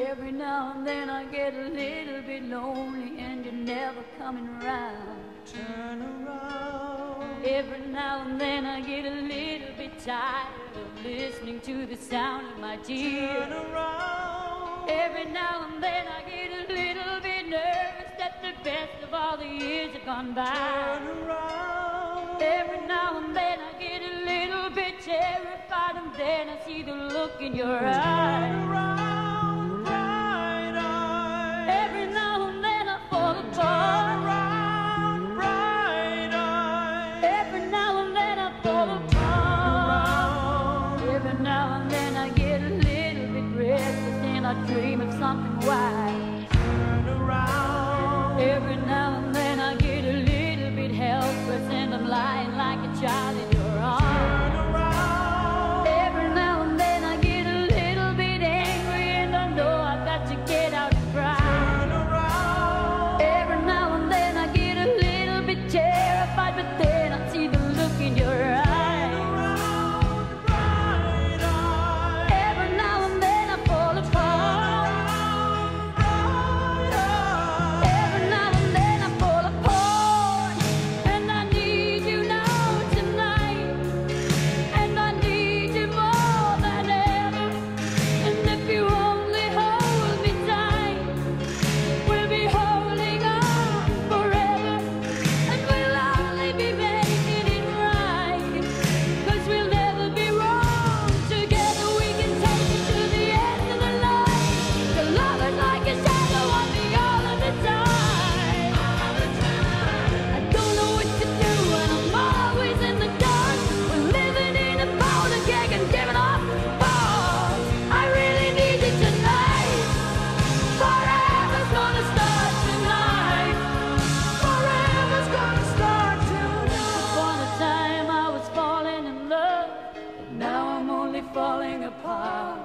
Every now and then I get a little bit lonely and you're never coming around. Turn around. Every now and then I get a little bit tired of listening to the sound of my tears. Turn around. Every now and then I get a little bit nervous that the best of all the years have gone by. Turn around. Every now and then I get a little bit terrified, and then I see the look in your eyes. Turn around, bright eyes. Every now and then I fall apart. Turn around, bright eyes. Every now and then I fall apart. Every now and then I get a little bit restless and I dream of something wild. Turn around. Every now and then I get a little bit helpless and I'm lying like a child in your arms. Turn around. Every now and then I get a little bit angry and I know I've got to get out and cry. Turn around. Every now and then I get a little bit terrified, but then I see the look in your eyes. Around, bright eyes. Every now and then I fall apart. Bright eyes. Every now and then I fall apart. And I need you now tonight. And I need you more than ever. And if you only hold me tight, we'll be holding on forever. And we'll only be making it right. 'Cause we'll never be wrong. Together we can take it to the end of the line. The love is like a shadow on me all of the time. I don't know what to do and I'm always in the dark. We're living in a powder keg and giving off balls. I really need you tonight. Forever's gonna start tonight. Forever's gonna start tonight. Upon a time I was falling in love, but now I'm only falling apart.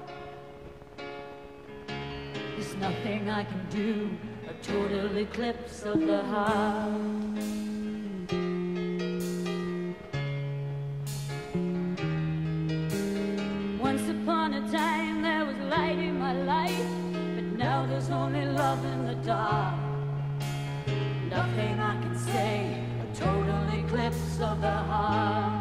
There's nothing I can do, a total eclipse of the heart. Once upon a time there was light in my life, but now there's only love in the dark. Nothing I can say, a total eclipse of the heart.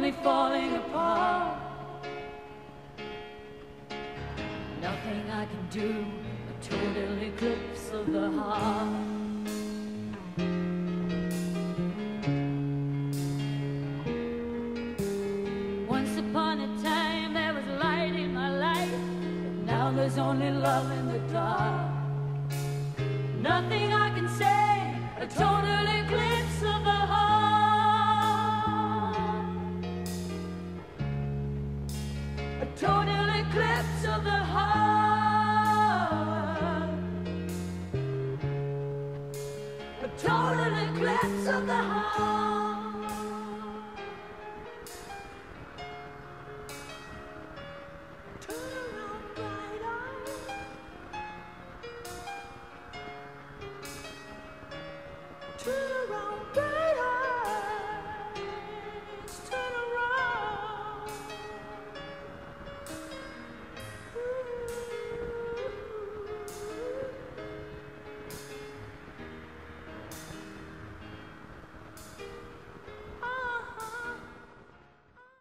only falling apart. Nothing I can do, a total eclipse of the heart. Once upon a time there was light in my life, but now there's only love in the dark. Nothing I can say, a total eclipse of the heart. A total eclipse of the heart. A total eclipse of the heart.